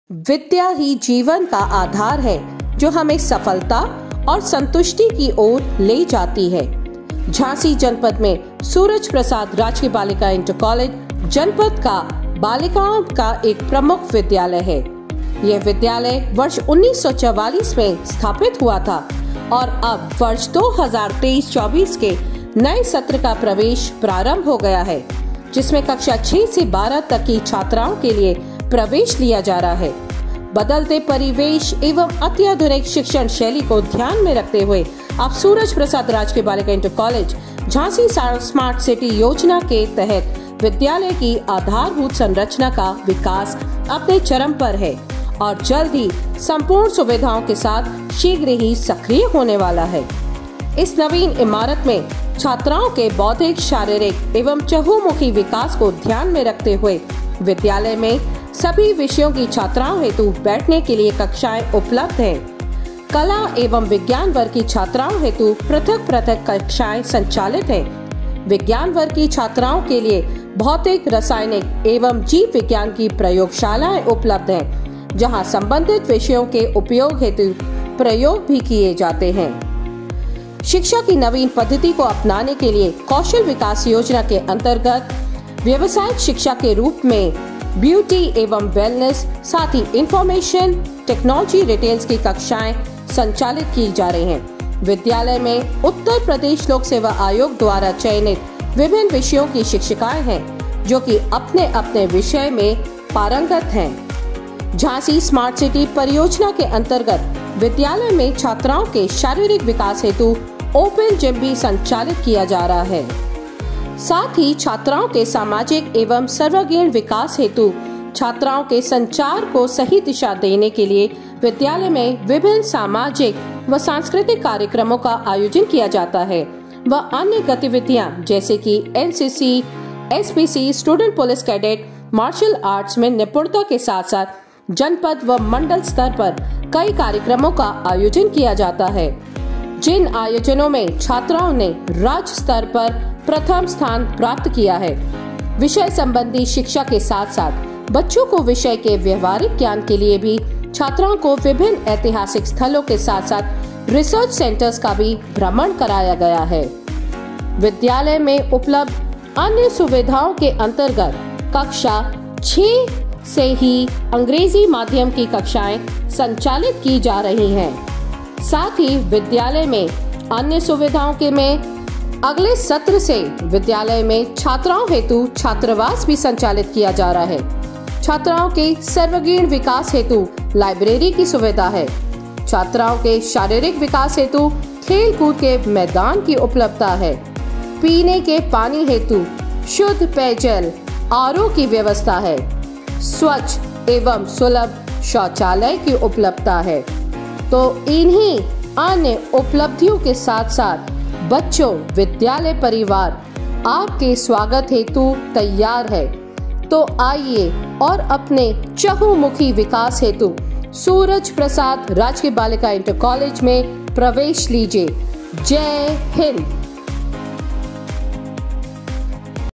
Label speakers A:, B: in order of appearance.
A: विद्या ही जीवन का आधार है जो हमें सफलता और संतुष्टि की ओर ले जाती है। झांसी जनपद में सूरज प्रसाद राजकीय बालिका इंटर कॉलेज जनपद का बालिकाओं का एक प्रमुख विद्यालय है। यह विद्यालय वर्ष 1944 में स्थापित हुआ था और अब वर्ष 2023-24 के नए सत्र का प्रवेश प्रारंभ हो गया है, जिसमें कक्षा 6 से 12 तक की छात्राओं के लिए प्रवेश लिया जा रहा है। बदलते परिवेश एवं अत्याधुनिक शिक्षण शैली को ध्यान में रखते हुए अब सूरज प्रसाद राजकीय बालिका inter college Jhansi smart city योजना के तहत विद्यालय की आधारभूत संरचना का विकास अपने चरम पर है और जल्द ही संपूर्ण सुविधाओं के साथ शीघ्र ही सक्रिय होने वाला है। इस नवीन इमारत में छात्राओं के बौद्धिक, शारीरिक एवं चहुमुखी विकास को ध्यान में रखते हुए विद्यालय में सभी विषयों की छात्राओं हेतु बैठने के लिए कक्षाएं उपलब्ध हैं। कला एवं विज्ञान वर्ग की छात्राओं हेतु पृथक कक्षाएं संचालित हैं। विज्ञान वर्ग की छात्राओं के लिए भौतिक, रासायनिक एवं जीव विज्ञान की प्रयोगशालाएं उपलब्ध हैं, जहां संबंधित विषयों के उपयोग हेतु प्रयोग भी किए जाते हैं। शिक्षा की नवीन पद्धति को अपनाने के लिए कौशल विकास योजना के अंतर्गत व्यवसायिक शिक्षा के रूप में ब्यूटी एवं वेलनेस, साथ ही इंफॉर्मेशन टेक्नोलॉजी रिटेल्स की कक्षाएं संचालित की जा रही हैं। विद्यालय में उत्तर प्रदेश लोक सेवा आयोग द्वारा चयनित विभिन्न विषयों की शिक्षिकाएं हैं, जो कि अपने अपने विषय में पारंगत हैं। झांसी स्मार्ट सिटी परियोजना के अंतर्गत विद्यालय में छात्राओं के शारीरिक विकास हेतु ओपन जिम भी संचालित किया जा रहा है। साथ ही छात्राओं के सामाजिक एवं सर्वांगीण विकास हेतु छात्राओं के संचार को सही दिशा देने के लिए विद्यालय में विभिन्न सामाजिक व सांस्कृतिक कार्यक्रमों का आयोजन किया जाता है व अन्य गतिविधियां जैसे कि NCC, SPC, student police cadet, martial arts में निपुणता के साथ साथ जनपद व मंडल स्तर पर कई कार्यक्रमों का आयोजन किया जाता है, जिन आयोजनों में छात्राओं ने राज्य स्तर पर प्रथम स्थान प्राप्त किया है। विषय संबंधी शिक्षा के साथ साथ बच्चों को विषय के व्यवहारिक ज्ञान के लिए भी छात्राओं को विभिन्न ऐतिहासिक स्थलों के साथ साथ रिसर्च सेंटर्स का भी भ्रमण कराया गया है। विद्यालय में उपलब्ध अन्य सुविधाओं के अंतर्गत कक्षा 6 से ही अंग्रेजी माध्यम की कक्षाएं संचालित की जा रही हैं। साथ ही विद्यालय में अन्य सुविधाओं के में अगले सत्र से विद्यालय में छात्राओं हेतु छात्रावास भी संचालित किया जा रहा है। छात्राओं के सर्वांगीण विकास हेतु लाइब्रेरी की सुविधा है। छात्राओं के शारीरिक विकास हेतु खेल कूद के मैदान की उपलब्धता है। पीने के पानी हेतु शुद्ध पेयजल आरओ की व्यवस्था है। स्वच्छ एवं सुलभ शौचालय की उपलब्धता है। तो इन्हीं अन्य उपलब्धियों के साथ साथ बच्चों, विद्यालय परिवार आपके स्वागत हेतु तैयार है। तो आइए और अपने चहुमुखी विकास हेतु सूरज प्रसाद राजकीय बालिका इंटर कॉलेज में प्रवेश लीजिए। जय हिंद।